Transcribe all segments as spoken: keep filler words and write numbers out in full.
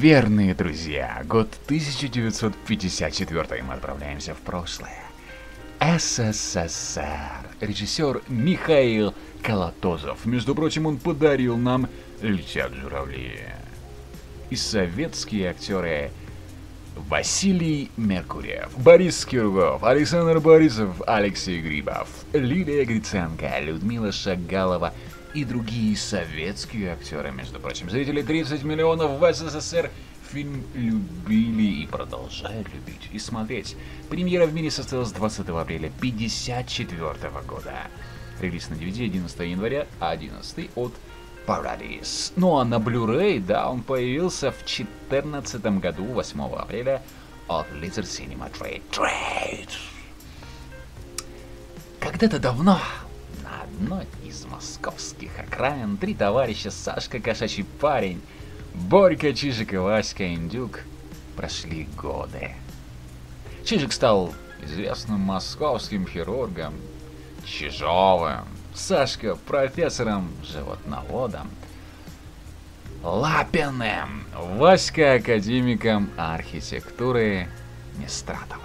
Верные друзья, год тысяча девятьсот пятьдесят четвёртый, мы отправляемся в прошлое. СССР. Режиссер Михаил Колотозов. Между прочим, он подарил нам «Летят журавли». И советские актеры: Василий Меркурьев, Борис Киргов, Александр Борисов, Алексей Грибов, Лилия Гриценко, Людмила Шагалова и другие советские актеры, между прочим. Зрители тридцать миллионов в СССР фильм любили и продолжают любить и смотреть. Премьера в мире состоялась двадцатого апреля пятьдесят четвёртого года. Релиз на ди ви ди одиннадцатого января одиннадцатый от Paradise. Ну а на Blu-ray, да, он появился в четырнадцатом году, восьмого апреля, от Lizard Cinema Trade. Trade. Когда-то давно на одной из московских окраин три товарища: Сашка Кошачий парень, Борька Чижик и Васька Индюк прошли годы. Чижик стал известным московским хирургом, Чижовым, Сашка профессором животноводом, Лапиным, Васька академиком архитектуры Нестратовым,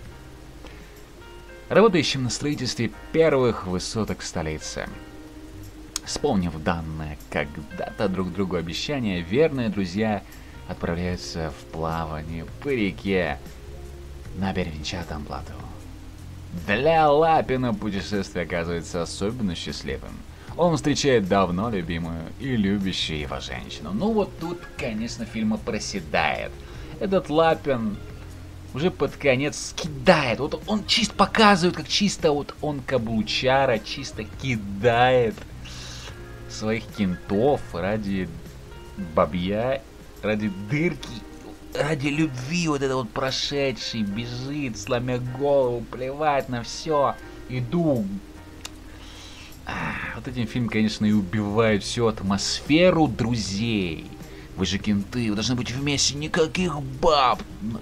работающим на строительстве первых высоток столицы. Вспомнив данное когда-то друг другу обещание, верные друзья отправляются в плавание по реке на Бервенчатом плоту. Для Лапина путешествие оказывается особенно счастливым. Он встречает давно любимую и любящую его женщину. Ну вот тут, конечно, фильм проседает. Этот Лапин уже под конец кидает. Вот он чисто показывает, как чисто вот он каблучара, чисто кидает своих кентов ради бабья, ради дырки, ради любви. Вот это вот прошедший бежит, сломя голову, плевать на все, иду. А, вот этим фильм, конечно, и убивает всю атмосферу друзей. Вы же кенты, вы должны быть вместе, никаких баб.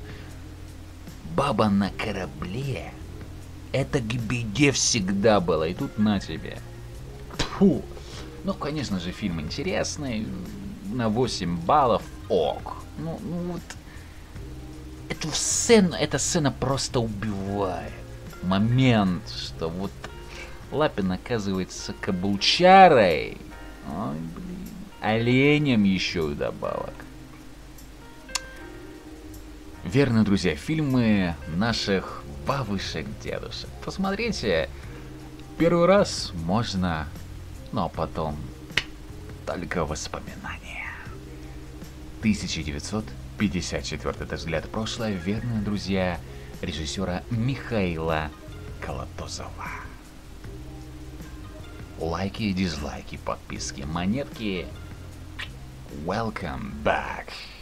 Баба на корабле — это к беде всегда было, и тут на тебе. Фу. Ну, конечно же, фильм интересный, на восемь баллов, ок. Ну, ну вот, эту сцену, эта сцена просто убивает. Момент, что вот Лапин оказывается каблучарой, ой, блин, оленем еще и добавок. Верно, друзья, фильмы наших бабушек-дедушек. Посмотрите, первый раз можно, но потом только воспоминания. тысяча девятьсот пятьдесят четвёртый, это взгляд в прошлое, верные друзья режиссера Михаила Колотозова. Лайки, дизлайки, подписки, монетки. Welcome back.